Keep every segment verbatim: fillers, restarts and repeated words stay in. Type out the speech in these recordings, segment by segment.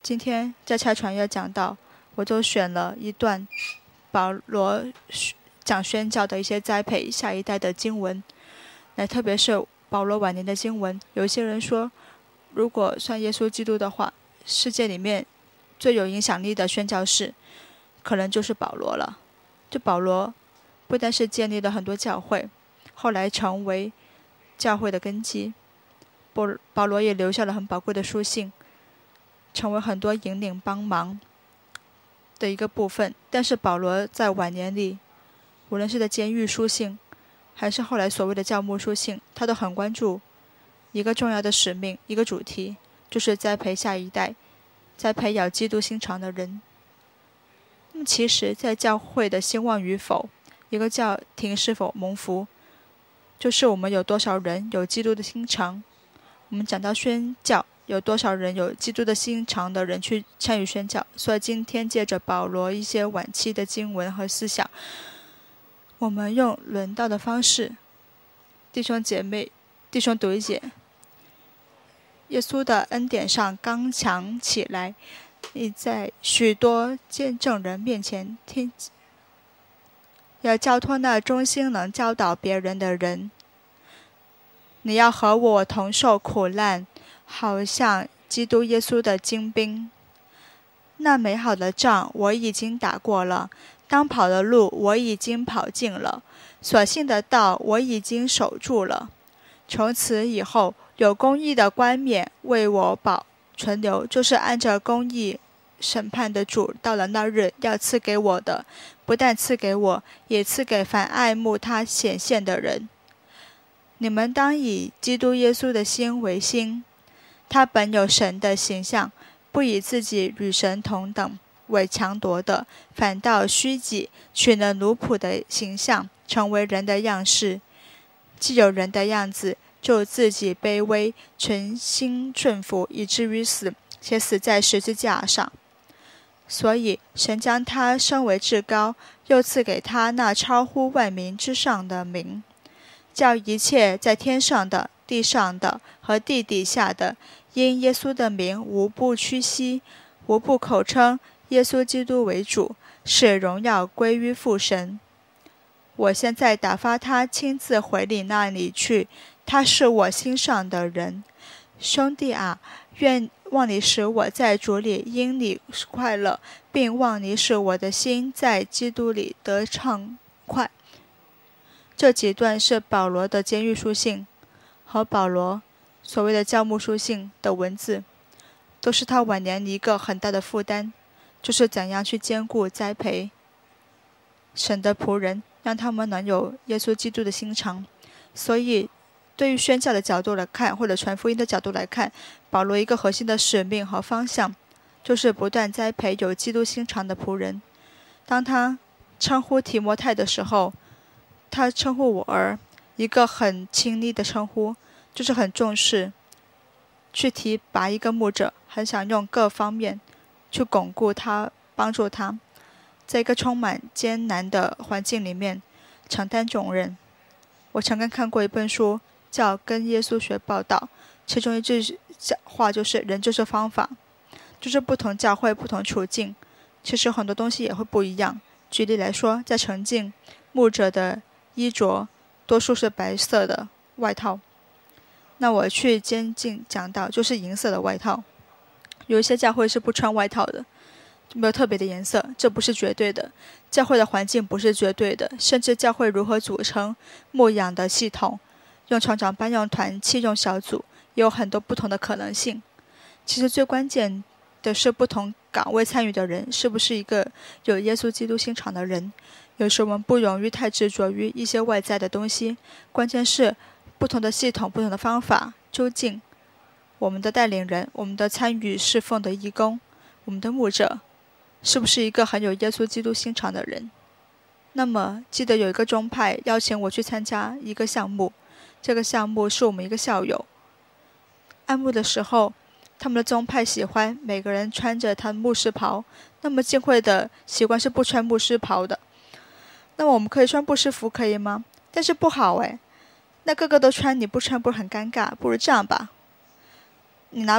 今天在拆传阅讲到，我就选了一段保罗讲宣教的一些栽培下一代的经文，来特别是保罗晚年的经文。有一些人说，如果算耶稣基督的话，世界里面最有影响力的宣教士可能就是保罗了。就保罗不但是建立了很多教会，后来成为教会的根基，保罗也留下了很宝贵的书信，成为很多引领帮忙的一个部分。但是保罗在晚年里，无论是在监狱书信还是后来所谓的教牧书信，他都很关注一个重要的使命，一个主题，就是栽培下一代，栽培有基督心肠的人。那么其实在教会的兴旺与否，一个教廷是否蒙福，就是我们有多少人有基督的心肠。我们讲到宣教，有多少人有基督的心肠的人去参与宣教。所以今天借着保罗一些晚期的经文和思想，我们用论道的方式，弟兄姐妹弟兄读一节，耶稣的恩典上刚强起来，你在许多见证人面前听，要交托那忠心能教导别人的人。你要和我同受苦难，好像基督耶稣的精兵。那美好的仗我已经打过了，当跑的路我已经跑尽了，所信的道我已经守住了。从此以后，有公义的冠冕为我保存留，就是按照公义审判的主到了那日要赐给我的，不但赐给我，也赐给凡爱慕他显现的人。你们当以基督耶稣的心为心，他本有神的形象，不以自己与神同等为强夺的，反倒虚己，取了奴仆的形象，成为人的样式。既有人的样子，就自己卑微，存心顺服，以至于死，且死在十字架上。所以神将他升为至高，又赐给他那超乎万民之上的名，叫一切在天上的、地上的和地底下的，因耶稣的名无不屈膝，无不口称耶稣基督为主，使荣耀归于父神。我现在打发他亲自回你那里去，他是我心上的人。兄弟啊，愿望你使我在主里因你快乐，并望你使我的心在基督里得畅快。这几段是保罗的监狱书信和保罗所谓的教牧书信的文字，都是他晚年一个很大的负担，就是怎样去兼顾栽培神的仆人，让他们能有耶稣基督的心肠。所以对于宣教的角度来看，或者传福音的角度来看，保罗一个核心的使命和方向，就是不断栽培有基督心肠的仆人。当他称呼提摩太的时候，他称呼我儿，一个很亲昵的称呼，就是很重视去提拔一个牧者，很想用各方面去巩固他，帮助他在一个充满艰难的环境里面承担重任。我曾经看过一本书叫《跟耶稣学报道》，其中一句话就是人就是方法，就是不同教会不同处境，其实很多东西也会不一样。举例来说，在城境，牧者的衣着多数是白色的外套，那我去监禁讲道就是银色的外套。有一些教会是不穿外套的，没有特别的颜色，这不是绝对的。教会的环境不是绝对的，甚至教会如何组成牧养的系统，用成长班、用团契、用小组，也有很多不同的可能性。其实最关键的是不同岗位参与的人是不是一个有耶稣基督心肠的人。有时我们不容易太执着于一些外在的东西，关键是不同的系统、不同的方法，究竟我们的带领人、我们的参与侍奉的义工、我们的牧者是不是一个很有耶稣基督心肠的人。那么记得有一个宗派邀请我去参加一个项目，这个项目是我们一个校友按牧的时候，他们的宗派喜欢每个人穿着他的牧师袍，那么教会的习惯是不穿牧师袍的。那么我们可以穿牧师服可以吗？但是不好诶，那个个都穿你不穿不是很尴尬，不如这样吧，你拿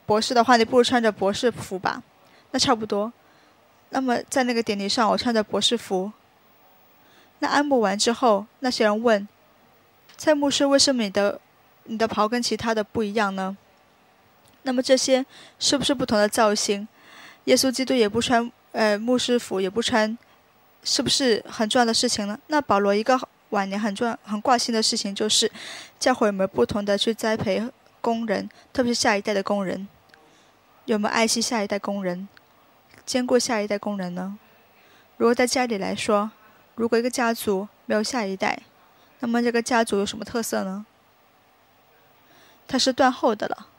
博士的话，你不如穿着博士服吧，那差不多。那么在那个典礼上，我穿着博士服。那安牧完之后，那些人问：蔡牧师，为什么你的你的袍跟其他的不一样呢？那么这些是不是不同的造型？耶稣基督也不穿呃牧师服，也不穿，是不是很重要的事情呢？那保罗一个晚年很重要很挂心的事情就是，教会有没有不同的去栽培工人，特别是下一代的工人，有没有爱惜下一代工人，兼顾下一代工人呢？如果在家里来说，如果一个家族没有下一代，那么这个家族有什么特色呢？它是断后的了，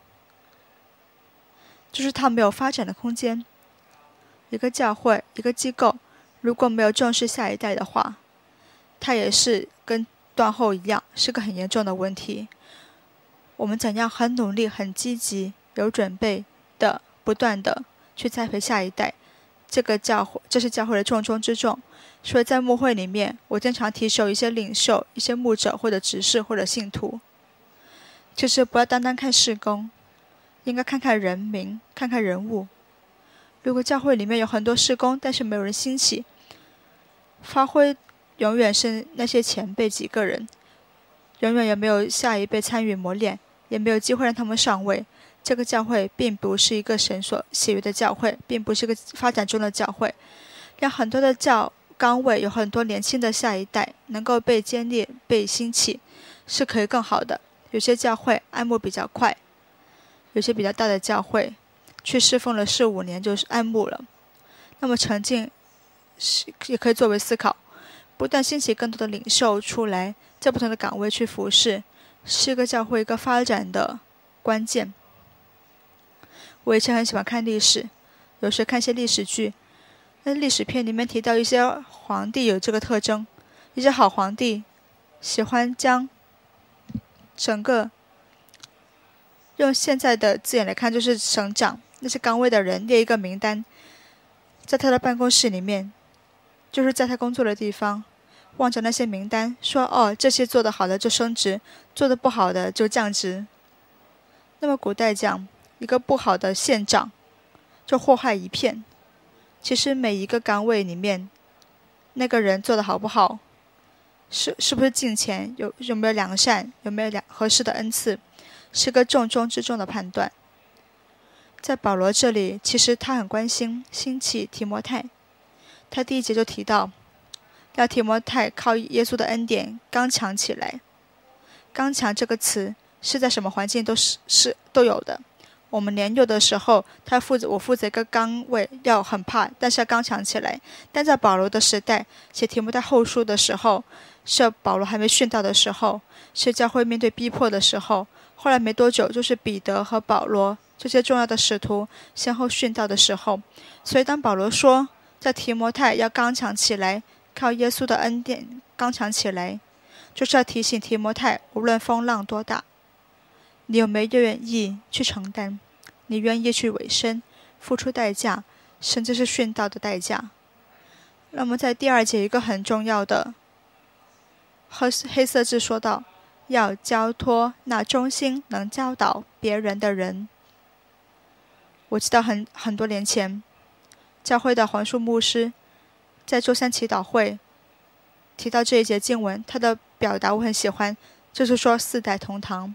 就是它没有发展的空间。一个教会，一个机构，如果没有重视下一代的话，它也是跟断后一样，是个很严重的问题。我们怎样很努力、很积极、有准备的、不断的去栽培下一代，这个教会，这是教会的重中之重。所以在牧会里面，我经常提醒一些领袖、一些牧者或者执事或者信徒，就是不要单单看事工，应该看看人名，看看人物。如果教会里面有很多事工，但是没有人兴起，发挥永远是那些前辈几个人，永远也没有下一辈参与磨练，也没有机会让他们上位。这个教会并不是一个神所喜悦的教会，并不是一个发展中的教会。让很多的教岗位有很多年轻的下一代能够被建立、被兴起，是可以更好的。有些教会爱慕比较快，有些比较大的教会去侍奉了四五年就是爱慕了。那么沉浸是也可以作为思考，不断兴起更多的领袖出来，在不同的岗位去服侍，是一个教会一个发展的关键。我以前很喜欢看历史，有时看一些历史剧，那历史片里面提到一些皇帝有这个特征，一些好皇帝喜欢将整个用现在的字眼来看，就是省长那些岗位的人列一个名单，在他的办公室里面，就是在他工作的地方，望着那些名单说，哦，这些做得好的就升职，做得不好的就降职。那么古代讲一个不好的县长就祸害一片。其实每一个岗位里面，那个人做得好不好，是是不是敬虔，有有没有良善，有没有良合适的恩赐，是个重中之重的判断。在保罗这里，其实他很关心兴起提摩太，他第一节就提到，要提摩太靠耶稣的恩典刚强起来。刚强这个词是在什么环境都是是都有的。我们年幼的时候，他负责我负责一个岗位，要很怕，但是要刚强起来。但在保罗的时代，写提摩太后书的时候，是保罗还没殉道的时候，是教会面对逼迫的时候。后来没多久，就是彼得和保罗这些重要的使徒先后殉道的时候。所以当保罗说在提摩太要刚强起来，靠耶稣的恩典刚强起来，就是要提醒提摩太，无论风浪多大，你有没有愿意去承担？你愿意去委身，付出代价，甚至是殉道的代价。那么在第二节一个很重要的黑黑色字说到，要交托那忠心能教导别人的人。我记得很很多年前，教会的黄树牧师在周三祈祷会提到这一节经文，他的表达我很喜欢，就是说四代同堂。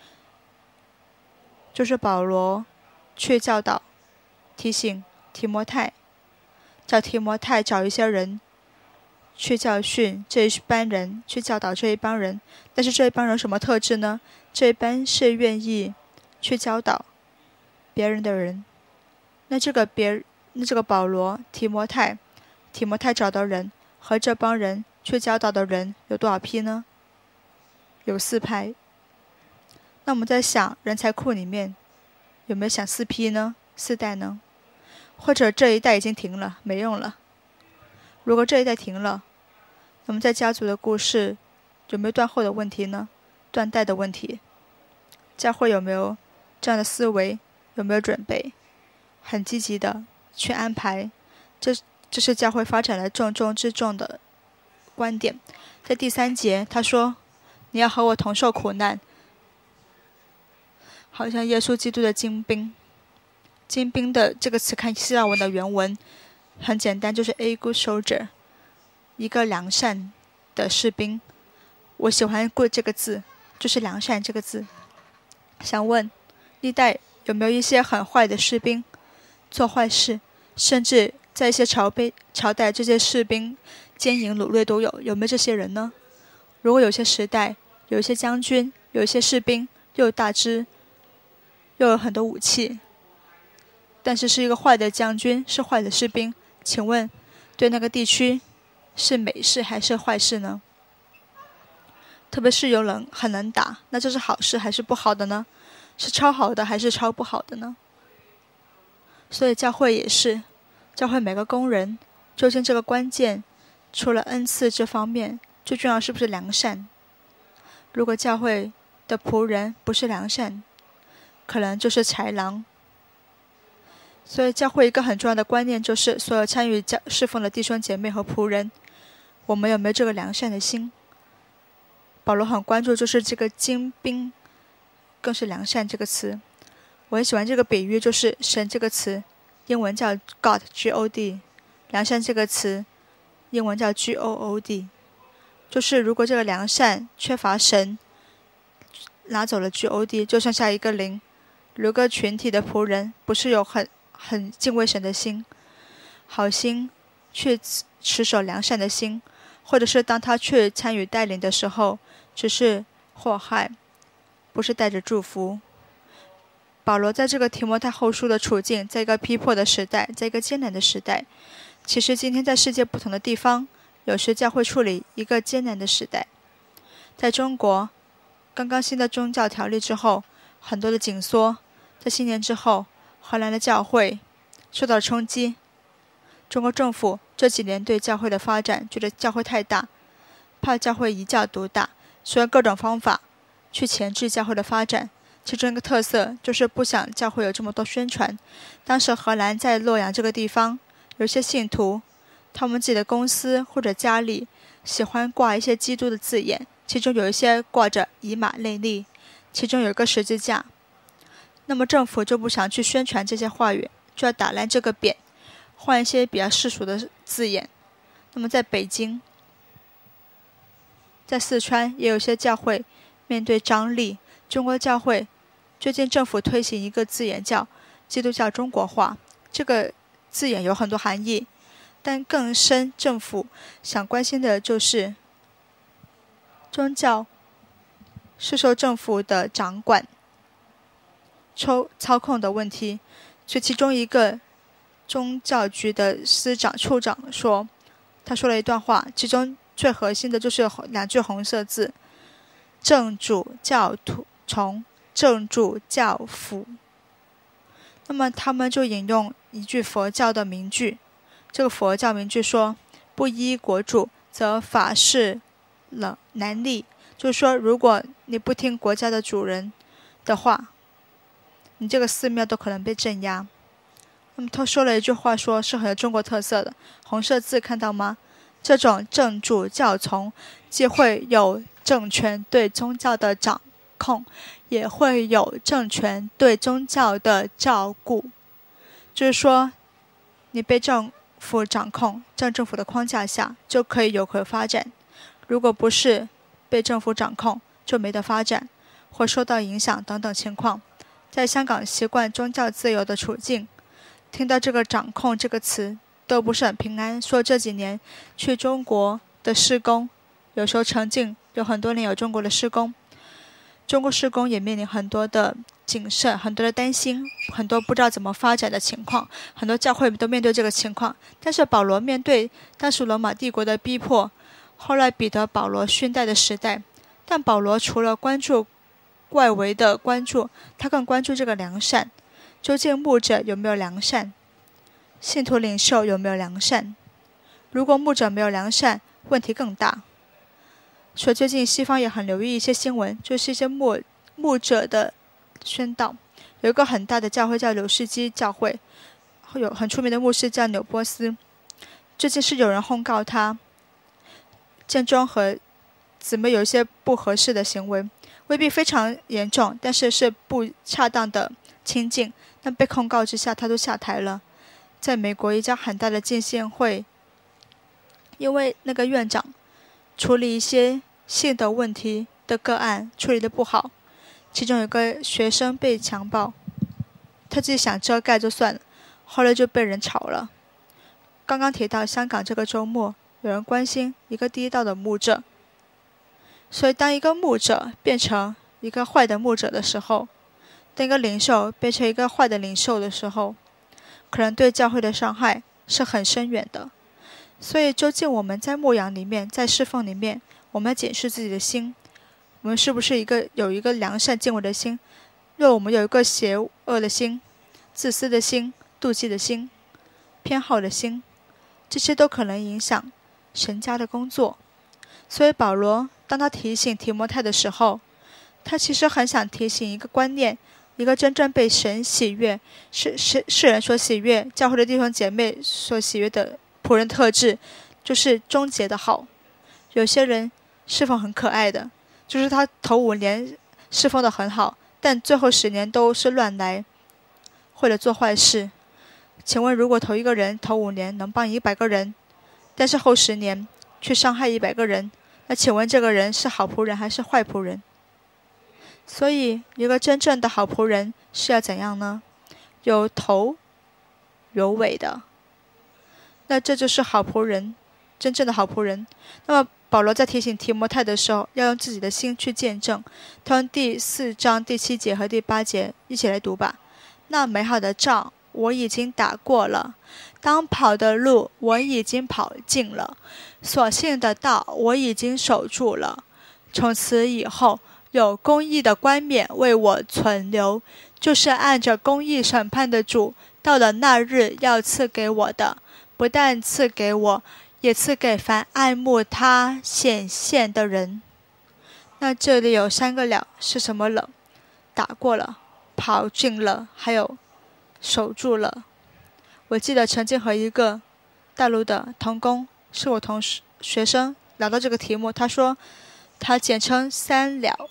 就是保罗去教导提醒提摩太，叫提摩太找一些人去教训这一班人，去教导这一帮人。但是这一帮人有什么特质呢？这一班是愿意去教导别人的人。那这个别那这个保罗提摩太提摩太找的人和这帮人去教导的人有多少批呢？有四派。那我们在想人才库里面有没有想四批呢？四代呢？或者这一代已经停了，没用了。如果这一代停了，那么在家族的故事有没有断后的问题呢？断代的问题。教会有没有这样的思维？有没有准备？很积极的去安排，这这是教会发展的重中之重的观点。在第三节他说，你要和我同受苦难，好像耶稣基督的精兵。 精兵的这个词看希腊文的原文，很简单，就是 a good soldier， 一个良善的士兵。我喜欢 good 这个字，就是良善这个字。想问历代有没有一些很坏的士兵做坏事，甚至在一些朝被朝代这些士兵奸淫掳掠都有，有没有这些人呢？如果有些时代有一些将军，有一些士兵又有大只，又有很多武器，但是是一个坏的将军，是坏的士兵，请问对那个地区是美事还是坏事呢？特别是有人很能打，那这是好事还是不好的呢？是超好的还是超不好的呢？所以教会也是，教会每个工人究竟这个关键除了恩赐这方面，最重要是不是良善？如果教会的仆人不是良善，可能就是豺狼。所以教会一个很重要的观念就是，所有参与教侍奉的弟兄姐妹和仆人，我们有没有这个良善的心？保罗很关注就是这个精兵，更是良善这个词。我很喜欢这个比喻，就是神这个词，英文叫 God G O D， 良善这个词，英文叫 G O O D， 就是如果这个良善缺乏神，拿走了 G O D， 就剩下一个零。如果群体的仆人不是有很很敬畏神的心，好心去持守良善的心，或者是当他去参与带领的时候，只是祸害，不是带着祝福。保罗在这个提摩太后书的处境，在一个逼迫的时代，在一个艰难的时代，其实今天在世界不同的地方，有时教会处理一个艰难的时代。在中国，刚刚新的宗教条例之后，很多的紧缩，在新年之后，荷兰的教会受到了冲击。中国政府这几年对教会的发展，觉得教会太大，怕教会一教独大，所以用各种方法去钳制教会的发展。其中一个特色就是不想教会有这么多宣传。当时荷兰在洛阳这个地方，有些信徒，他们自己的公司或者家里喜欢挂一些基督的字眼，其中有一些挂着以马内利，其中有一个十字架。那么政府就不想去宣传这些话语，就要打烂这个匾，换一些比较世俗的字眼。那么在北京，在四川也有些教会面对张力，中国教会最近政府推行一个字眼叫基督教中国化，这个字眼有很多含义，但更深政府想关心的就是宗教是受政府的掌管抽操控的问题。所以其中一个宗教局的司长处长说，他说了一段话，其中最核心的就是两句红色字：正主教徒从，正主教辅。那么他们就引用一句佛教的名句，这个佛教名句说，不依国主则法事了难立，就是说如果你不听国家的主人的话，你这个寺庙都可能被镇压。那么他说了一句话，说是很有中国特色的，红色字看到吗？这种正主教从既会有政权对宗教的掌控，也会有政权对宗教的照顾。就是说你被政府掌控，在政府的框架下就可以有可发展，如果不是被政府掌控，就没得发展或受到影响等等情况。在香港习惯宗教自由的处境，听到这个掌控这个词都不是很平安。说这几年去中国的施工，有时候城境有很多年有中国的施工，中国施工也面临很多的谨慎，很多的担心，很多不知道怎么发展的情况，很多教会都面对这个情况。但是保罗面对当时罗马帝国的逼迫，后来彼得保罗勋带的时代，但保罗除了关注外围的关注，他更关注这个良善。究竟牧者有没有良善？信徒领袖有没有良善？如果牧者没有良善，问题更大。所以最近西方也很留意一些新闻，就是一些牧牧者的宣道。有一个很大的教会叫柳世基教会，有很出名的牧师叫纽波斯，最近是有人控告他建中和姊妹有一些不合适的行为，未必非常严重，但是是不恰当的亲近。 但被控告之下，他都下台了。在美国一家很大的浸信会，因为那个院长处理一些性的问题的个案处理得不好，其中有个学生被强暴，他自己想遮盖就算了，后来就被人炒了。刚刚提到香港这个周末有人关心一个地道的牧者，所以当一个牧者变成一个坏的牧者的时候，当一个领袖变成一个坏的领袖的时候，可能对教会的伤害是很深远的。所以究竟我们在牧养里面，在侍奉里面，我们要检视自己的心，我们是不是一个有一个良善敬畏的心？若我们有一个邪恶的心、自私的心、妒忌的心、偏好的心，这些都可能影响神家的工作。所以保罗当他提醒提摩太的时候，他其实很想提醒一个观念，一个真正被神喜悦、是是世人所喜悦、教会的弟兄姐妹所喜悦的仆人特质，就是终结的好。有些人侍奉很可爱的，就是他头五年侍奉的很好，但最后十年都是乱来或者做坏事。请问，如果头一个人头五年能帮一百个人，但是后十年去伤害一百个人，那请问这个人是好仆人还是坏仆人？所以一个真正的好仆人是要怎样呢？有头有尾的，那这就是好仆人，真正的好仆人。那么保罗在提醒提摩太的时候，要用自己的心去见证。他用第四章第七节和第八节一起来读吧。那美好的仗我已经打过了，当跑的路我已经跑尽了，所信的道我已经守住了。从此以后，有公义的冠冕为我存留，就是按着公义审判的主，到了那日要赐给我的，不但赐给我，也赐给凡爱慕他显现的人。那这里有三个了，是什么了？打过了，跑尽了，还有守住了。我记得曾经和一个大陆的同工，是我同事学生聊到这个题目，他说他简称三了。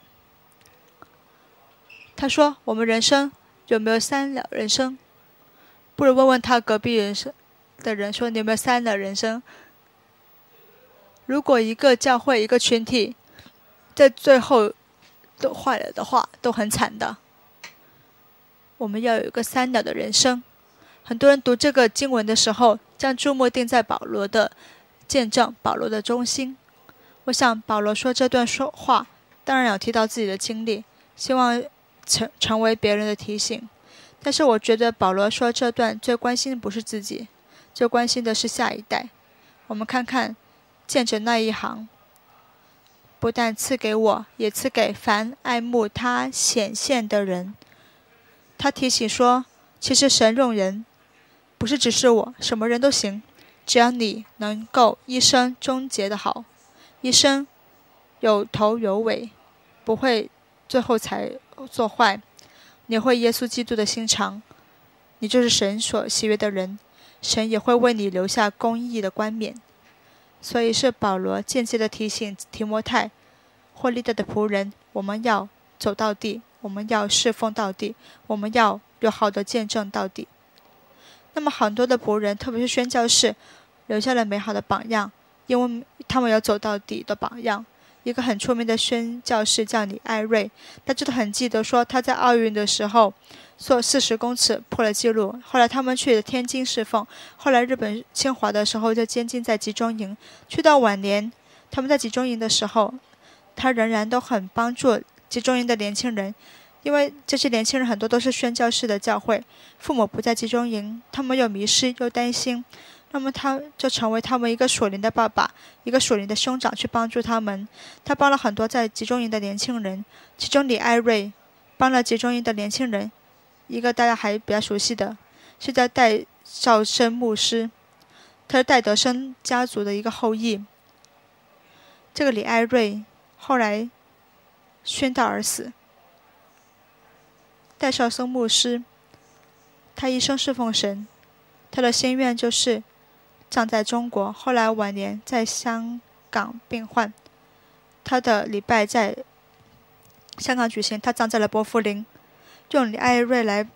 他说我们人生有没有三了人生？不如问问他隔壁人生的人说，你有没有三了人生？如果一个教会一个群体在最后都坏了的话，都很惨的。我们要有一个三了的人生。很多人读这个经文的时候，将注目定在保罗的见证，保罗的忠心。我想保罗说这段说话，当然有提到自己的经历，希望成成为别人的提醒。但是我觉得保罗说这段最关心的不是自己，最关心的是下一代。我们看看见证那一行，不但赐给我，也赐给凡爱慕他显现的人。他提醒说，其实神用人不是只是我，什么人都行，只要你能够一生终结的好，一生有头有尾，不会最后才做坏，你会耶稣基督的心肠，你就是神所喜悦的人，神也会为你留下公义的冠冕。所以是保罗间接的提醒提摩太或历代的仆人，我们要走到底，我们要侍奉到底，我们要有好的见证到底。那么很多的仆人，特别是宣教士，留下了美好的榜样，因为他们有走到底的榜样。一个很出名的宣教士叫李艾瑞，大家都很记得说他在奥运的时候做四十公尺破了纪录，后来他们去了天津侍奉，后来日本侵华的时候就监禁在集中营，去到晚年他们在集中营的时候，他仍然都很帮助集中营的年轻人，因为这些年轻人很多都是宣教士的教会，父母不在集中营，他们又迷失又担心，那么他就成为他们一个属灵的爸爸，一个属灵的兄长，去帮助他们。他帮了很多在集中营的年轻人，其中李艾瑞帮了集中营的年轻人，一个大家还比较熟悉的是在戴绍生牧师，他是戴德生家族的一个后裔。这个李艾瑞后来宣道而死。戴绍生牧师他一生侍奉神，他的心愿就是葬在中国，后来晚年在香港病患，他的礼拜在香港举行，他葬在了薄扶林，用李艾瑞来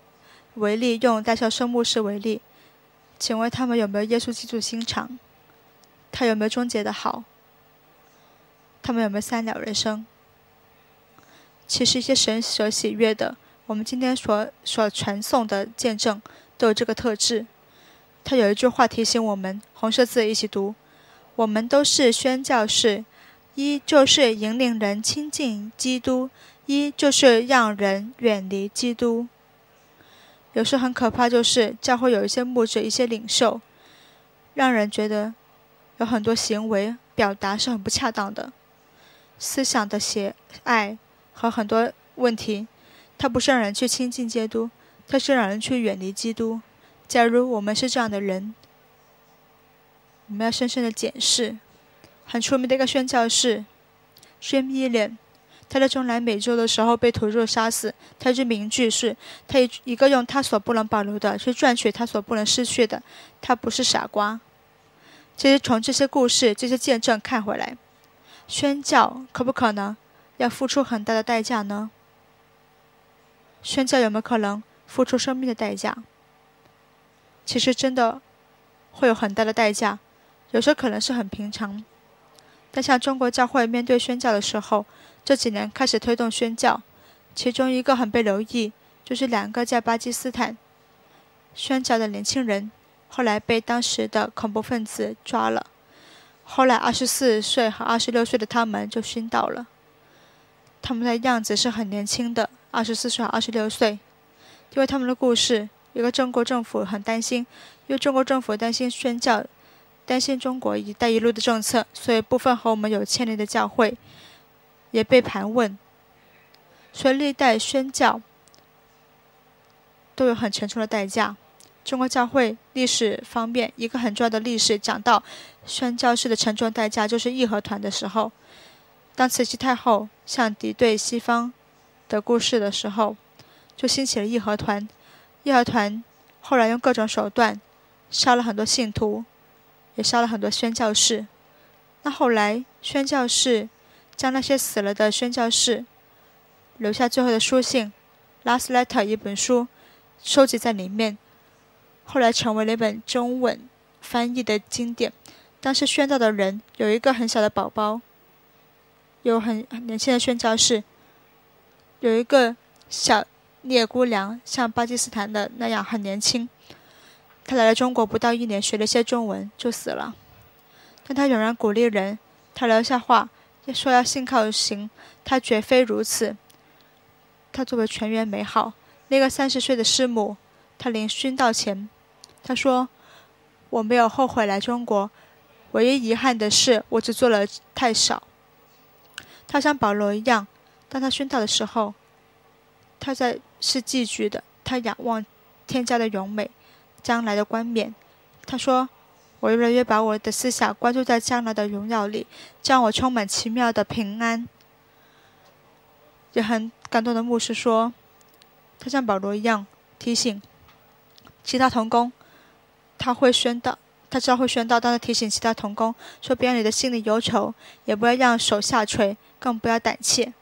为例，用戴孝生牧师为例，请问他们有没有耶稣基督心肠？他有没有终结的好？他们有没有三了人生？其实一些神所喜悦的，我们今天所所传颂的见证都有这个特质。他有一句话提醒我们，红色字一起读：我们都是宣教士，一就是引领人亲近基督，一就是让人远离基督。有时很可怕，就是教会有一些牧者、一些领袖，让人觉得有很多行为表达是很不恰当的，思想的狭隘和很多问题，它不是让人去亲近基督，它是让人去远离基督。假如我们是这样的人，我们要深深的检视。很出名的一个宣教士 Jim Elliot， 他在中南美洲的时候被屠戮杀死，他一句名句是：他一个用他所不能保留的去赚取他所不能失去的，他不是傻瓜。其实从这些故事、这些见证看回来，宣教可不可能要付出很大的代价呢？宣教有没有可能付出生命的代价？其实真的会有很大的代价，有时候可能是很平常。但像中国教会面对宣教的时候，这几年开始推动宣教，其中一个很被留意，就是两个在巴基斯坦宣教的年轻人，后来被当时的恐怖分子抓了。后来二十四岁和二十六岁的他们就殉道了。他们的样子是很年轻的，二十四岁和二十六岁。因为他们的故事，一个中国政府很担心，因为中国政府担心宣教，担心中国一带一路的政策，所以部分和我们有牵连的教会也被盘问。所以历代宣教都有很沉重的代价。中国教会历史方面，一个很重要的历史讲到宣教士的沉重代价，就是义和团的时候，当慈禧太后向敌对西方的故事的时候，就兴起了义和团。义和团后来用各种手段杀了很多信徒，也杀了很多宣教士。那后来宣教士将那些死了的宣教士留下最后的书信 Last Letter 一本书收集在里面，后来成为了一本中文翻译的经典。当时宣道的人有一个很小的宝宝，有很很年轻的宣教士，有一个小聂姑娘，像巴基斯坦的那样很年轻。他来了中国不到一年，学了一些中文就死了。但他仍然鼓励人，他留下话说要信靠行，他绝非如此。他作为全员美好。那个三十岁的师母，他临殉道前，他说：我没有后悔来中国，唯一遗憾的是我只做了太少。他像保罗一样，当他殉道的时候，他在是寄居的，他仰望天家的荣美，将来的冠冕。他说：我越来越把我的思想关注在将来的荣耀里，将我充满奇妙的平安。也很感动的牧师说，他像保罗一样提醒其他同工，他会宣道，他知道会宣道，但他提醒其他同工说：不要你的心里忧愁，也不要让手下垂，更不要胆怯。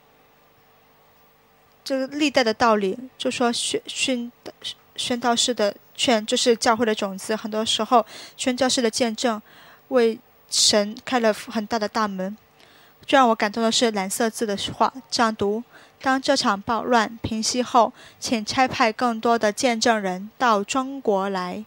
这个历代的道理，就说宣宣宣道士的劝就是教会的种子，很多时候宣教士的见证为神开了很大的大门。最让我感动的是蓝色字的话，这样读：当这场暴乱平息后，请差派更多的见证人到中国来。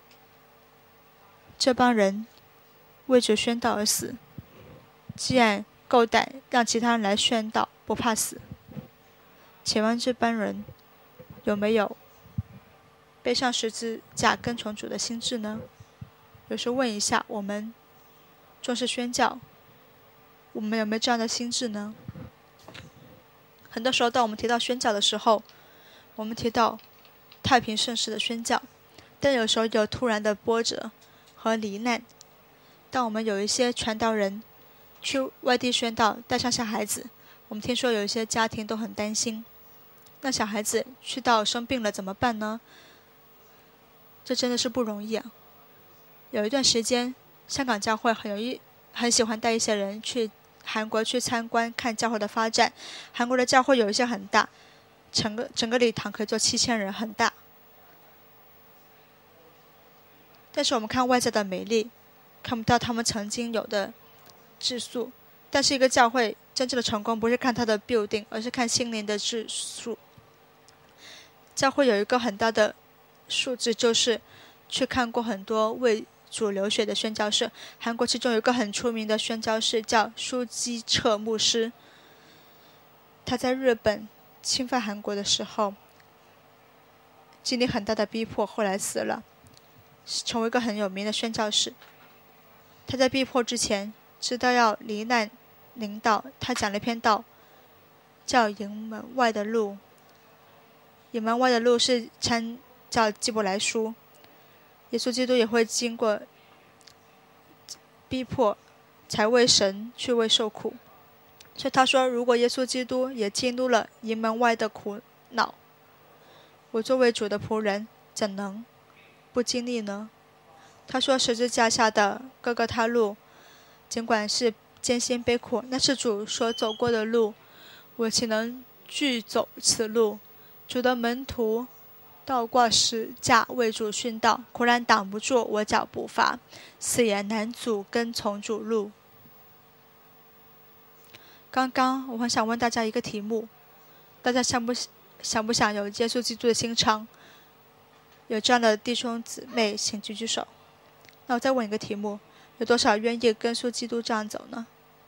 这帮人为着宣道而死，既然够胆让其他人来宣道，不怕死，请问这帮人有没有背上十字架跟从主的心志呢？有时候问一下，我们重视宣教，我们有没有这样的心志呢？很多时候当我们提到宣教的时候，我们提到太平盛世的宣教，但有时候有突然的波折和罹难。当我们有一些传道人去外地宣道，带上小孩子，我们听说有一些家庭都很担心，那小孩子去到生病了怎么办呢？这真的是不容易啊。有一段时间，香港教会很容易很喜欢带一些人去韩国去参观看教会的发展。韩国的教会有一些很大，整个整个礼堂可以坐七千人，很大。 但是我们看外在的美丽，看不到他们曾经有的质素。但是一个教会真正的成功不是看它的 building， 而是看心灵的质素。教会有一个很大的数字，就是去看过很多为主流血的宣教士。韩国其中有一个很出名的宣教士叫书基彻牧师，他在日本侵犯韩国的时候经历很大的逼迫，后来死了，成为一个很有名的宣教士。他在逼迫之前知道要罹难领导，他讲了一篇道叫营门外的路。营门外的路是参照希伯来书，耶稣基督也会经过逼迫才为神去为受苦。所以他说，如果耶稣基督也进入了营门外的苦恼，我作为主的仆人怎能不经历呢？他说，十字架下的各个他路尽管是艰辛悲苦，那是主所走过的路，我岂能拒走此路？主的门徒倒挂石架为主殉道，苦然挡不住我脚步伐，死也难阻跟从主路。刚刚我很想问大家一个题目，大家想不想不想有耶稣基督的心肠？有这样的弟兄姊妹请举举手。那我再问一个题目，有多少愿意跟随基督这样走呢？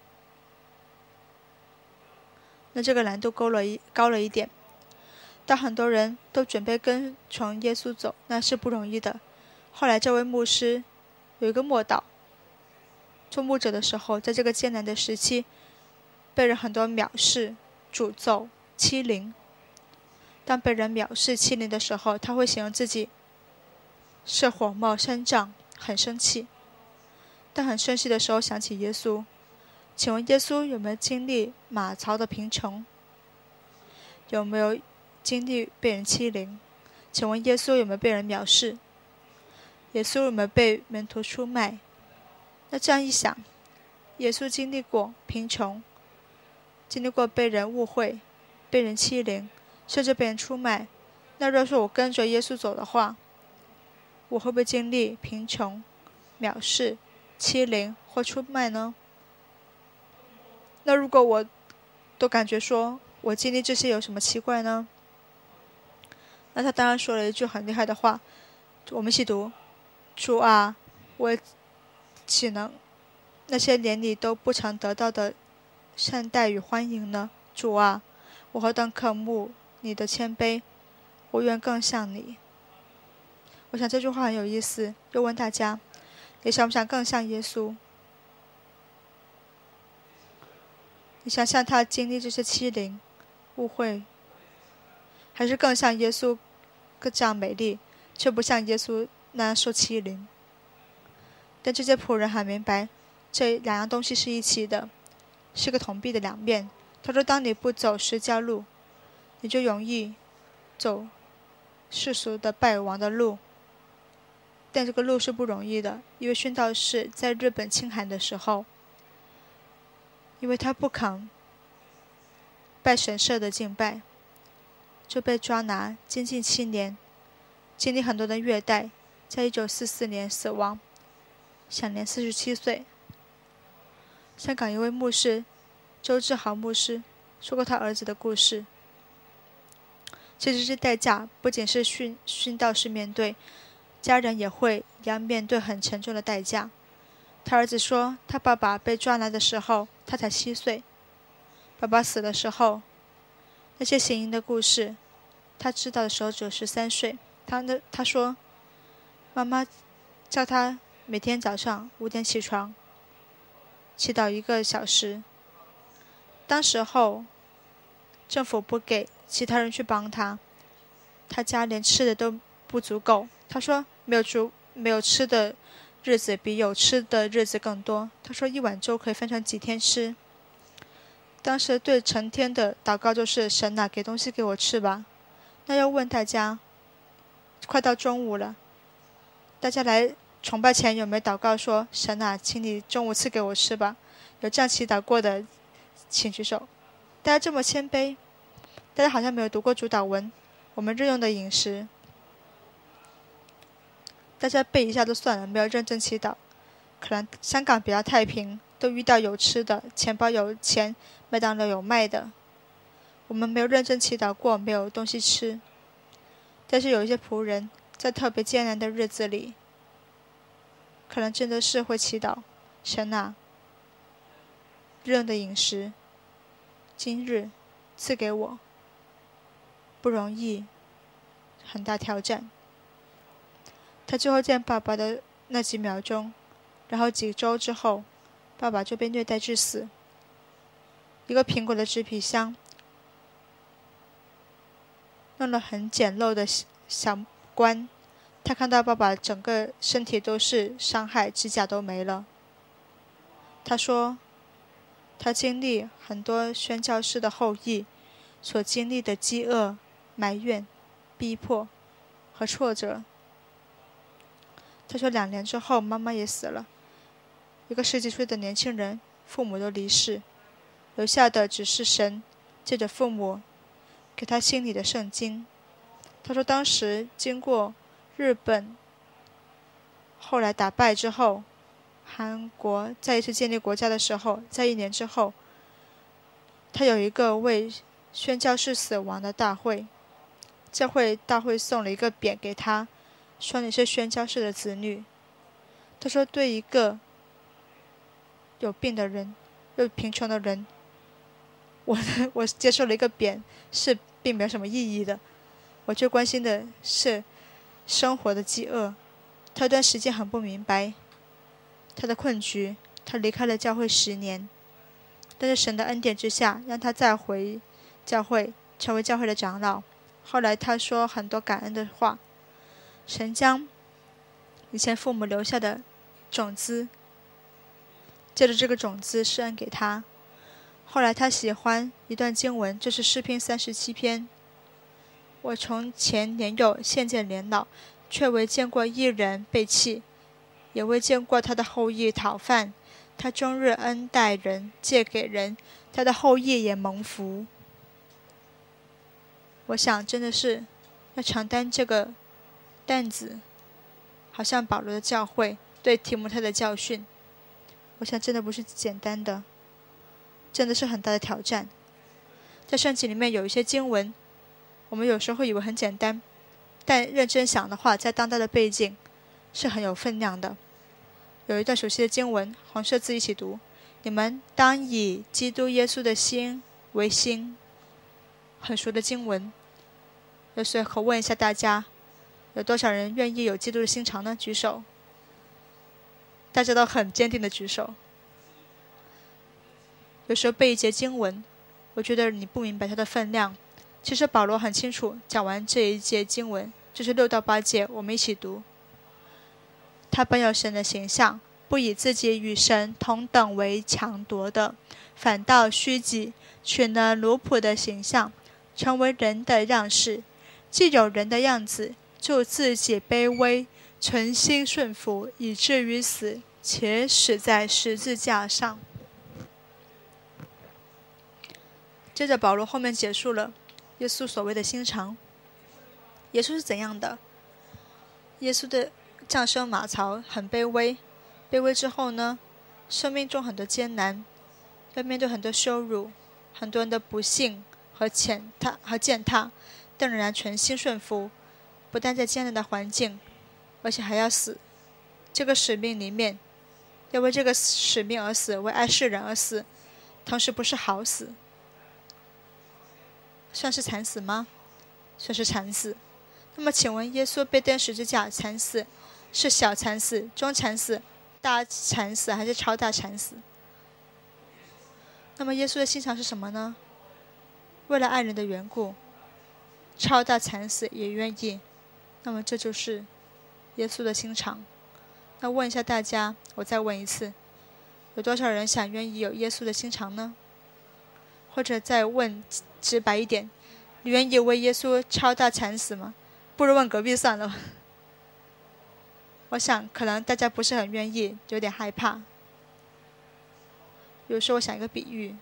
那这个难度高了一高了一点。当很多人都准备跟从耶稣走，那是不容易的。后来这位牧师有一个默祷，做牧者的时候，在这个艰难的时期被人很多藐视、诅咒、欺凌。当被人藐视欺凌的时候，他会形容自己是火冒三丈，很生气。但很生气的时候想起耶稣，请问耶稣有没有经历马槽的贫穷？有没有经历被人欺凌？请问耶稣有没有被人藐视？耶稣有没有被门徒出卖？那这样一想，耶稣经历过贫穷，经历过被人误会、被人欺凌，甚至被人出卖。那若说我跟着耶稣走的话，我会不会经历贫穷、藐视、欺凌或出卖呢？那如果我都感觉说我经历这些有什么奇怪呢？那他当然说了一句很厉害的话，我们一起读：主啊，我岂能那些连你都不曾得到的善待与欢迎呢？主啊，我何等渴慕你的谦卑，我愿更像你。我想这句话很有意思，又问大家，你想不想更像耶稣？你想像他经历这些欺凌、误会，还是更像耶稣这样美丽，却不像耶稣那样受欺凌？但这些仆人很明白，这两样东西是一起的，是个铜币的两面。他说，当你不走十字架路，你就容易走世俗的败亡的路。但这个路是不容易的，因为殉道士在日本侵韩的时候，因为他不肯拜神社的敬拜，就被抓拿监禁七年，经历很多的虐待，在一九四四年死亡，享年四十七岁。香港一位牧师周志豪牧师说过他儿子的故事。其实这代价不仅是殉殉道士面对，家人也会一样面对很沉重的代价。他儿子说，他爸爸被抓拿的时候他才七岁，爸爸死的时候，那些行淫的故事他知道的时候只有十三岁。他的他说，妈妈叫他每天早上五点起床，祈祷一个小时。当时候政府不给其他人去帮他，他家连吃的都不足够。他说没有足没有吃的日子比有吃的日子更多。他说一碗粥可以分成几天吃。当时对成天的祷告就是神啊，给东西给我吃吧。那要问大家，快到中午了，大家来崇拜前有没有祷告说，神啊，请你中午赐给我吃吧？有这样祈祷过的请举手。大家这么谦卑，大家好像没有读过主祷文。我们日用的饮食， 大家背一下都算了，没有认真祈祷。可能香港比较太平，都遇到有吃的，钱包有钱，麦当劳有卖的。我们没有认真祈祷过，没有东西吃。但是有一些仆人在特别艰难的日子里，可能真的是会祈祷，神啊，日用的饮食今日赐给我，不容易，很大挑战。他最后见爸爸的那几秒钟，然后几周之后，爸爸就被虐待致死。一个苹果的纸皮箱，弄了很简陋的小棺。他看到爸爸整个身体都是伤害，指甲都没了。他说他经历很多宣教士的后裔所经历的饥饿、埋怨、逼迫和挫折。他说两年之后妈妈也死了，一个十几岁的年轻人，父母都离世，留下的只是神借着父母给他心里的圣经。他说当时经过日本后来打败之后，韩国再一次建立国家的时候，在一年之后，他有一个为宣教士死亡的大会，教会大会送了一个匾给他，说你是宣教士的子女。他说对一个有病的人又贫穷的人，我我接受了一个匾是并没有什么意义的。我最关心的是生活的饥饿。他段时间很不明白他的困局，他离开了教会十年，但是神的恩典之下，让他再回教会，成为教会的长老。后来他说很多感恩的话，神将以前父母留下的种子，借着这个种子施恩给他。后来他喜欢一段经文，这是诗篇三十七篇。我从前年幼，现见年老，却未见过一人被弃，也未见过他的后裔讨饭。他终日恩待人，借给人，他的后裔也蒙福。我想真的是要承担这个担子，好像保罗的教会对提摩太的教训，我想真的不是简单的，真的是很大的挑战。在圣经里面有一些经文，我们有时候以为很简单，但认真想的话，在当代的背景是很有分量的。有一段熟悉的经文，红色字一起读：你们当以基督耶稣的心为心。很熟的经文。随口问一下大家，有多少人愿意有基督的心肠呢？举手。大家都很坚定的举手。有时候背一节经文，我觉得你不明白它的分量。其实保罗很清楚，讲完这一节经文，就是六到八节，我们一起读。他本有神的形象，不以自己与神同等为强夺的，反倒虚己，取了奴仆的形象，成为人的样式。既有人的样子，就自己卑微，存心顺服，以至于死，且死在十字架上。接着保罗后面结束了耶稣所谓的心肠。耶稣是怎样的？耶稣的降生马槽很卑微，卑微之后呢，生命中很多艰难，要面对很多羞辱，很多人的不幸和践踏和践踏，但仍然全心顺服，不但在艰难的环境，而且还要死。这个使命里面，要为这个使命而死，为爱世人而死，同时不是好死。算是惨死吗？算是惨死。那么请问耶稣被钉十字架惨死，是小惨死、中惨死、大惨死还是超大惨死？那么耶稣的心肠是什么呢？为了爱人的缘故，超大惨死也愿意。那么这就是耶稣的心肠。那问一下大家，我再问一次，有多少人想愿意有耶稣的心肠呢？或者再问直白一点，你愿意为耶稣超大惨死吗？不如问隔壁算了。我想可能大家不是很愿意，有点害怕。有时候我想一个比喻，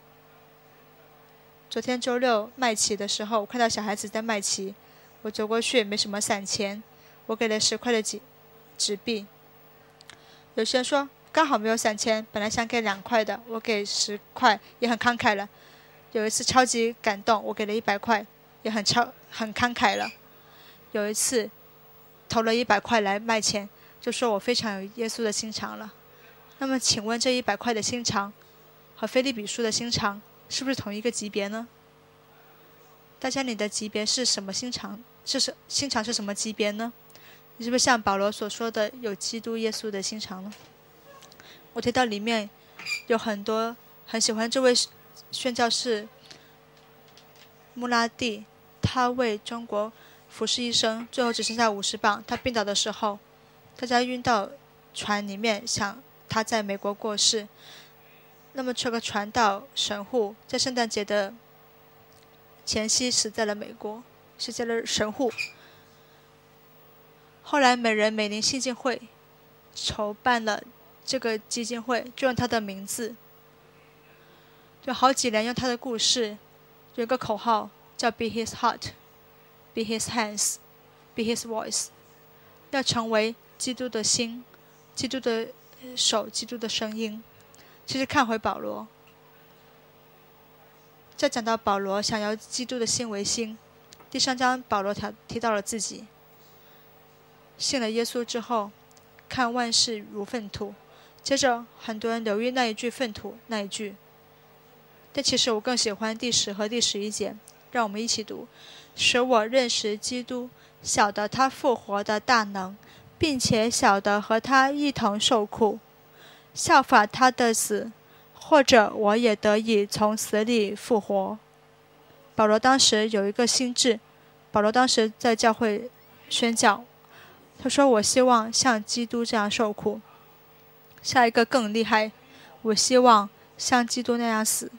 昨天周六卖旗的时候，我看到小孩子在卖旗，我走过去没什么散钱，我给了十块的几纸币。有些人说刚好没有散钱，本来想给两块的，我给十块，也很慷慨了。有一次超级感动，我给了一百块，也很超很慷慨了。有一次投了一百块来卖钱，就说我非常有耶稣的心肠了。那么请问这一百块的心肠和腓立比书的心肠是不是同一个级别呢？大家你的级别是什么心肠？是什心肠是什么级别呢？你是不是像保罗所说的有基督耶稣的心肠呢？我提到里面有很多很喜欢这位宣教士穆拉蒂，他为中国服侍一生，最后只剩下五十磅。他病倒的时候，大家运到船里面，想他在美国过世。那么这个传道神户在圣诞节的前夕死在了美国，死在了神户。后来美人美林信进会筹办了这个基金会，就用他的名字，就好几年用他的故事，有一个口号叫 Be His Heart, Be His Hands, Be His Voice， 要成为基督的心，基督的手，基督的声音。其实看回保罗，再讲到保罗想要基督的心为心，第三章保罗提到了自己信了耶稣之后，看万事如粪土。接着很多人留意那一句粪土那一句，但其实我更喜欢第十和第十一节，让我们一起读：使我认识基督，晓得他复活的大能，并且晓得和他一同受苦，效法他的死，或者我也得以从死里复活。保罗当时有一个心志，保罗当时在教会宣教，他说我希望像基督这样受苦。下一个更厉害，我希望像基督那样死。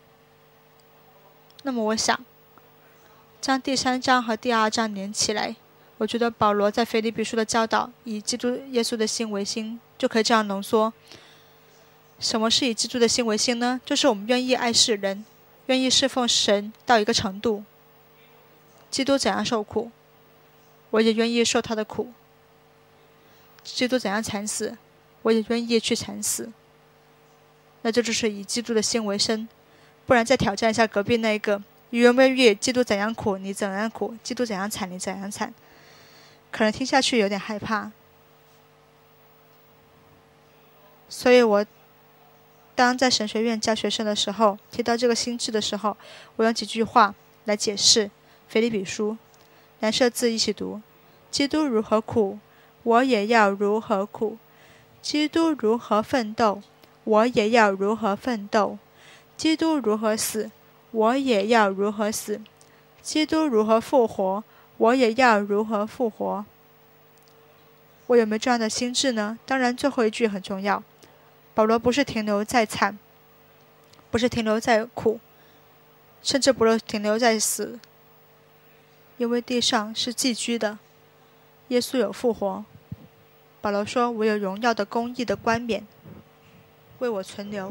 那么我想将第三章和第二章连起来，我觉得保罗在腓立比书的教导以基督耶稣的心为心，就可以这样浓缩。什么是以基督的心为心呢？就是我们愿意爱世人，愿意侍奉神到一个程度。基督怎样受苦，我也愿意受他的苦。基督怎样惨死，我也愿意去惨死。那这就是以基督的心为身。不然再挑战一下隔壁那一个，你愿不愿意基督怎样苦你怎样苦，基督怎样惨你怎样惨？可能听下去有点害怕。所以我当在神学院教学生的时候，提到这个心智的时候，我用几句话来解释腓立比书。蓝色字一起读：基督如何苦，我也要如何苦；基督如何奋斗，我也要如何奋斗；基督如何死，我也要如何死；基督如何复活，我也要如何复活。我有没有这样的心智呢？当然最后一句很重要，保罗不是停留在惨，不是停留在苦，甚至不是停留在死，因为地上是寄居的，耶稣有复活。保罗说我有荣耀的公义的冠冕为我存留。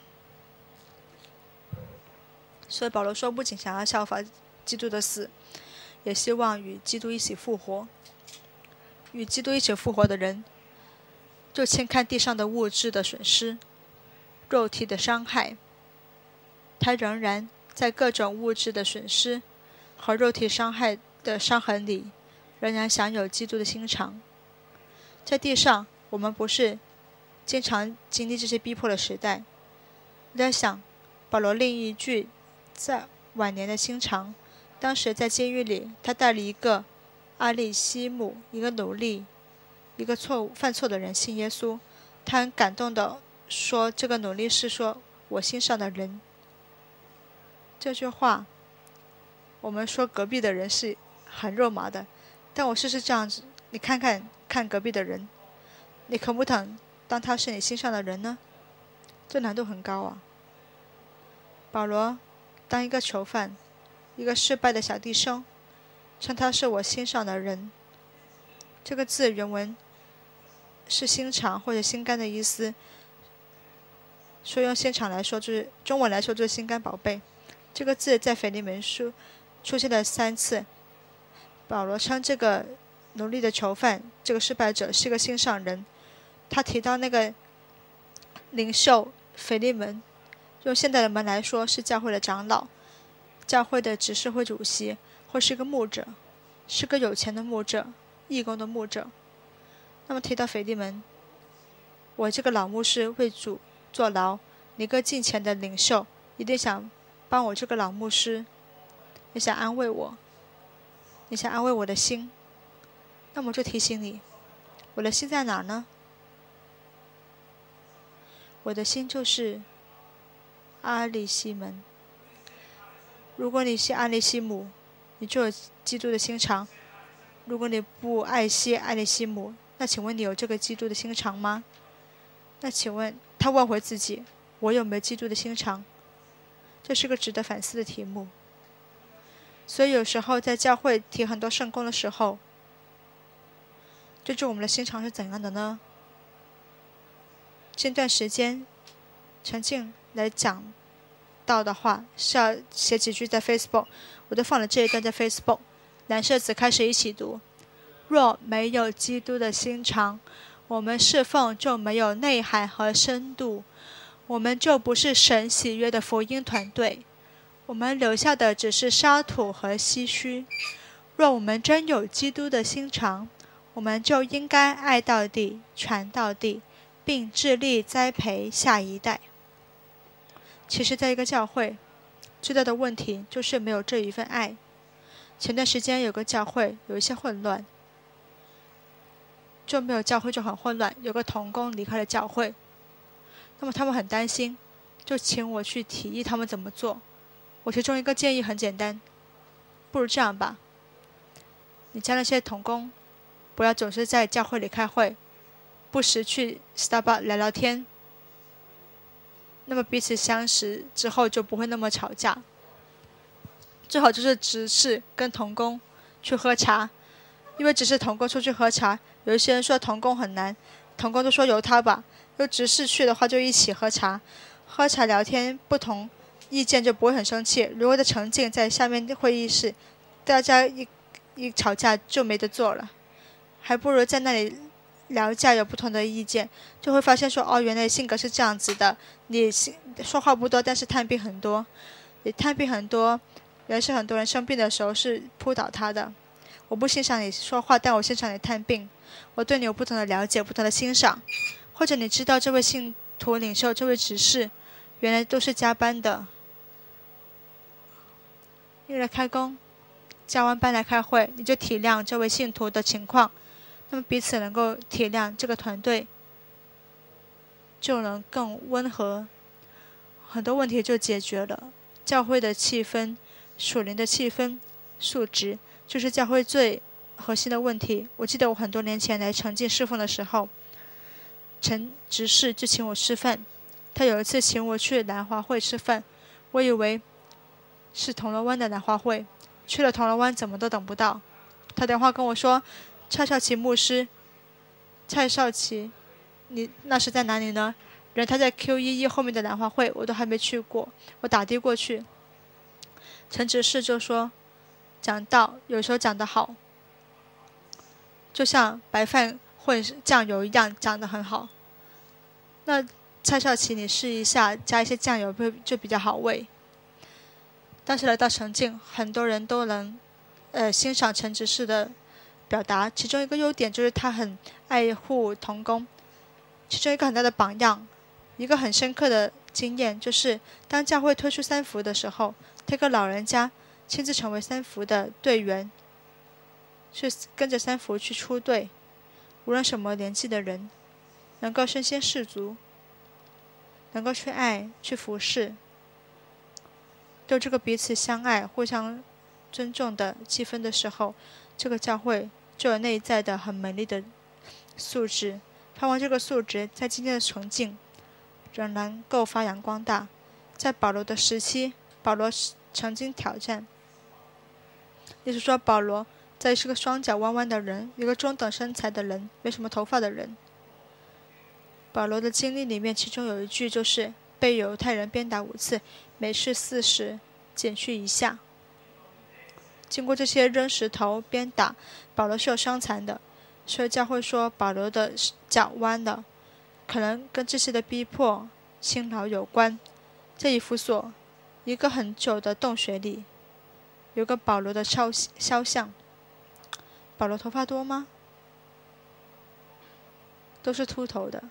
所以保罗说不仅想要效法基督的死，也希望与基督一起复活。与基督一起复活的人，就轻看地上的物质的损失，肉体的伤害，他仍然在各种物质的损失和肉体伤害的伤痕里，仍然享有基督的心肠。在地上，我们不是经常经历这些逼迫的时代。我在想，保罗另一句在晚年的心肠，当时在监狱里，他带了一个阿利西姆，一个奴隶，一个错误犯错的人信耶稣。他很感动的说，这个奴隶是说我心上的人。这句话，我们说隔壁的人是很肉麻的，但我试试这样子，你看看看隔壁的人，你肯不肯当他是你心上的人呢？这难度很高啊。保罗当一个囚犯，一个失败的小弟兄，称他是我心上的人。这个字原文是心肠或者心肝的意思，说用心肠来说，就是中文来说就是心肝宝贝。这个字在腓立门书出现了三次，保罗称这个奴隶的囚犯，这个失败者是个心上人。他提到那个领袖腓利门，用现代的门来说是教会的长老，教会的执事会主席，或是个牧者，是个有钱的牧者，义工的牧者。那么提到腓利门，我这个老牧师为主坐牢，你个敬虔的领袖一定想帮我这个老牧师，你想安慰我，你想安慰我的心。那么就提醒你，我的心在哪儿呢？我的心就是阿里西门。如果你是阿里西姆，你就有基督的心肠；如果你不爱惜阿里西姆，那请问你有这个基督的心肠吗？那请问他问回自己，我有没有基督的心肠？这是个值得反思的题目。所以有时候在教会提很多圣工的时候，究竟我们的心肠是怎样的呢？这段时间陈静来讲到的话是要写几句在 Facebook， 我都放了这一段在 Facebook。 蓝舍子开始一起读，若没有基督的心肠，我们侍奉就没有内涵和深度，我们就不是神喜悦的福音团队，我们留下的只是沙土和唏嘘。若我们真有基督的心肠，我们就应该爱到底，传到底，并致力栽培下一代。其实在一个教会最大的问题就是没有这一份爱。前段时间有个教会有一些混乱，就没有教会就很混乱，有个同工离开了教会，那么他们很担心，就请我去提议他们怎么做。我其中一个建议很简单，不如这样吧，你将那些同工不要总是在教会里开会，不时去 Starbucks 聊聊天，那么彼此相识之后就不会那么吵架。最好就是执事跟同工去喝茶，因为只是同工出去喝茶，有一些人说同工很难，同工就说由他吧，有执事去的话就一起喝茶，喝茶聊天，不同意见就不会很生气。如果在沉浸在下面会议室，大家一一吵架就没得做了，还不如在那里聊架，有不同的意见，就会发现说，哦，原来性格是这样子的，你说话不多，但是探病很多，你探病很多，原来是很多人生病的时候是扑倒他的。我不欣赏你说话，但我欣赏你探病，我对你有不同的了解，不同的欣赏。或者你知道这位信徒领袖，这位执事原来都是加班的，为了开工加完班来开会，你就体谅这位信徒的情况，那么彼此能够体谅，这个团队就能更温和，很多问题就解决了。教会的气氛，属灵的气氛，素质就是教会最核心的问题。我记得我很多年前来沉浸侍奉的时候，陈执事就请我吃饭，他有一次请我去兰华会吃饭，我以为是铜锣湾的兰华会，去了铜锣湾怎么都等不到，他电话跟我说，蔡少奇牧师，蔡少奇你那是在哪里呢？人他在 Q 一一 后面的兰花会，我都还没去过，我打的过去。陈执事就说，讲道有时候讲得好，就像白饭混酱油一样，讲得很好。那蔡少奇你试一下，加一些酱油就比较好味。但是来到沉浸，很多人都能呃欣赏陈执事的表达，其中一个优点就是他很爱护同工。其中一个很大的榜样，一个很深刻的经验，就是当教会推出三福的时候，这个老人家亲自成为三福的队员，去跟着三福去出队，无论什么年纪的人，能够身先士卒，能够去爱去服侍，对这个彼此相爱互相尊重的气氛的时候，这个教会就有内在的很美丽的素质。盼望这个素质在今天的沉浸仍然够发扬光大。在保罗的时期，保罗曾经挑战，也就是说保罗在是个双脚弯弯的人，一个中等身材的人，没什么头发的人。保罗的经历里面，其中有一句就是被犹太人鞭打五次，每次四十减去一下。 经过这些扔石头、鞭打，保罗是有伤残的，所以教会说保罗的脚弯了，可能跟这些的逼迫、辛劳有关。在以弗所一个很久的洞穴里，有个保罗的肖肖像。保罗头发多吗？都是秃头的。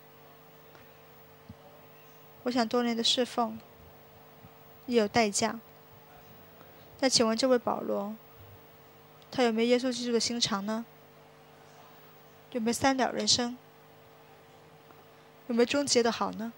我想多年的侍奉也有代价。那请问这位保罗，他有没有耶稣基督的心肠呢？有没有三了人生？有没有终结的好呢？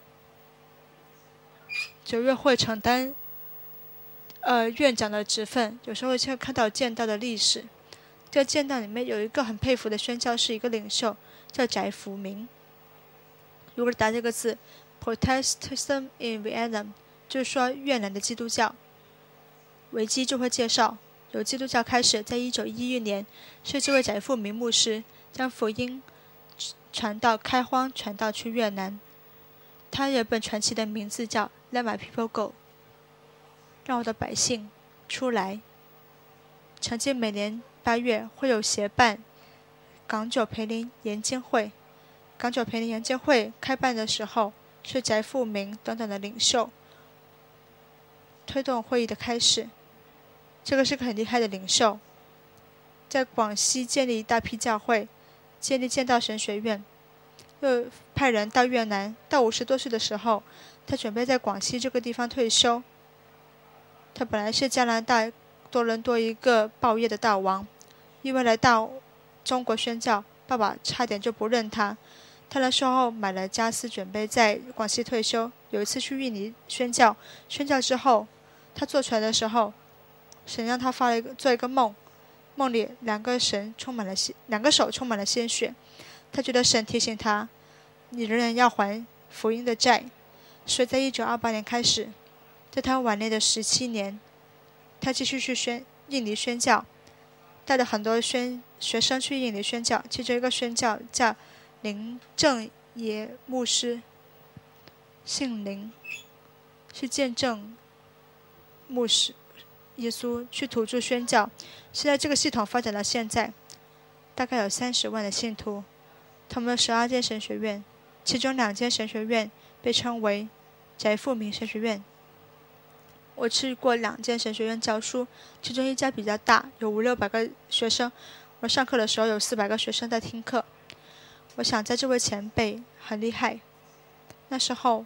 九月会承担呃院长的职分，有时候会看到剑道的历史。这个剑道里面有一个很佩服的宣教士，一个领袖叫翟福明。如果打这个字 Protestantism in Vietnam， 就是说越南的基督教。维基就会介绍，由基督教开始，在一九一一年，是这位翟福明牧师将福音传到开荒，传到去越南。他有本传奇的名字叫 Let My People Go， 让我的百姓出来。曾经每年八月会有协办港九培灵研经会，港九培灵研经会开办的时候，是翟福明等等的领袖推动会议的开始。这个是个很厉害的领袖，在广西建立一大批教会，建立剑道神学院，又派人到越南。到五十多岁的时候，他准备在广西这个地方退休。他本来是加拿大多伦多一个报业的大王，因为来到中国宣教，爸爸差点就不认他。他那时候买了家私，准备在广西退休。有一次去印尼宣教，宣教之后，他坐船的时候，神让他发了一个做一个梦，梦里两个神充满了鲜，两个手充满了鲜血。他觉得神提醒他，你仍然要还福音的债。所以在一九二八年开始，在他晚年的十七年，他继续去宣印尼宣教，带了很多宣学生去印尼宣教。其中一个宣教叫林正野牧师，姓林，是见证牧师耶稣去土著宣教。现在这个系统发展到现在，大概有三十万的信徒。他们的十二间神学院，其中两间神学院被称为翟福明神学院。我去过两间神学院教书，其中一家比较大，有五六百个学生。我上课的时候有四百个学生在听课。我想在这位前辈很厉害，那时候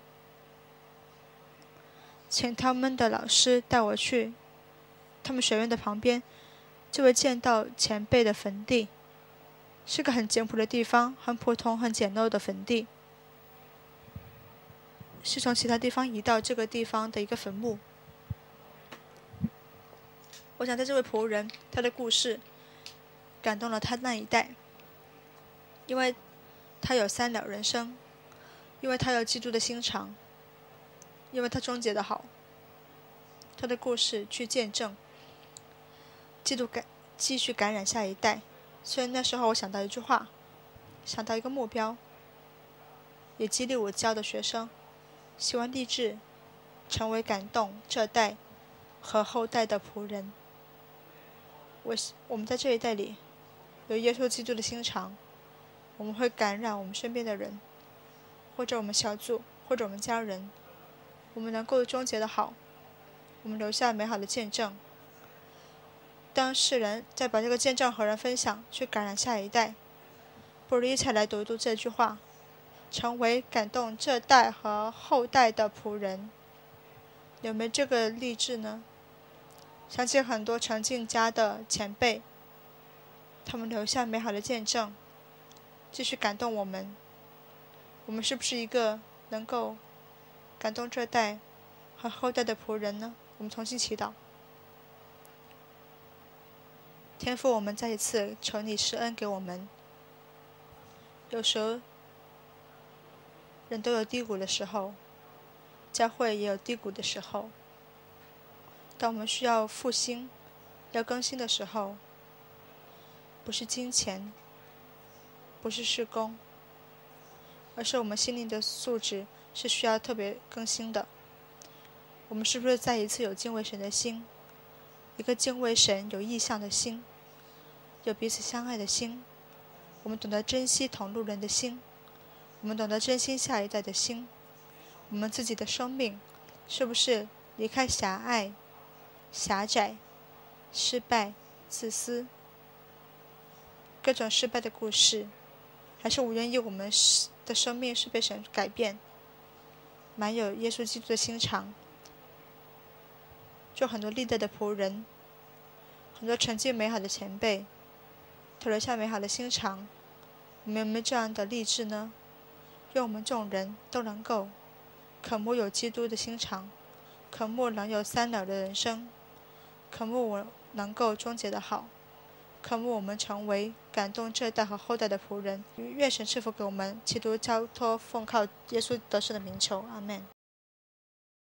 请他们的老师带我去他们学院的旁边，就会见到前辈的坟地，是个很简朴的地方，很普通很简陋的坟地，是从其他地方移到这个地方的一个坟墓。我想在这位仆人，他的故事感动了他那一代，因为他有三了人生，因为他有基督的心肠，因为他终结的好。他的故事去见证基督感，继续感染下一代。所以那时候我想到一句话，想到一个目标，也激励我教的学生，希望立志成为感动这代和后代的仆人。我我们在这一代里有耶稣基督的心肠，我们会感染我们身边的人，或者我们小组，或者我们家人，我们能够终结的好，我们留下美好的见证。当世人再把这个见证和人分享，去感染下一代，不如一起来读一读这句话，成为感动这代和后代的仆人。有没有这个励志呢？相信很多成进家的前辈，他们留下美好的见证，继续感动我们。我们是不是一个能够感动这代和后代的仆人呢？我们重新祈祷。天父，我们再一次求你施恩给我们。有时候人都有低谷的时候，教会也有低谷的时候。当我们需要复兴、要更新的时候，不是金钱，不是事工，而是我们心灵的素质是需要特别更新的。我们是不是再一次有敬畏神的心， 一个敬畏神、有意向的心，有彼此相爱的心。我们懂得珍惜同路人的心，我们懂得珍惜下一代的心。我们自己的生命是不是离开狭隘、狭窄、失败、自私，各种失败的故事，还是无愿意我们的生命是被神改变，满有耶稣基督的心肠？就很多历代的仆人，很多成绩美好的前辈，都留下美好的心肠。我们有没有这样的励志呢？愿我们众人都能够渴慕有基督的心肠，渴慕能有三了的人生，渴慕我能够终结的好，渴慕我们成为感动这代和后代的仆人。愿神赐福给我们，祈祷交托奉靠耶稣得胜的名求，阿们。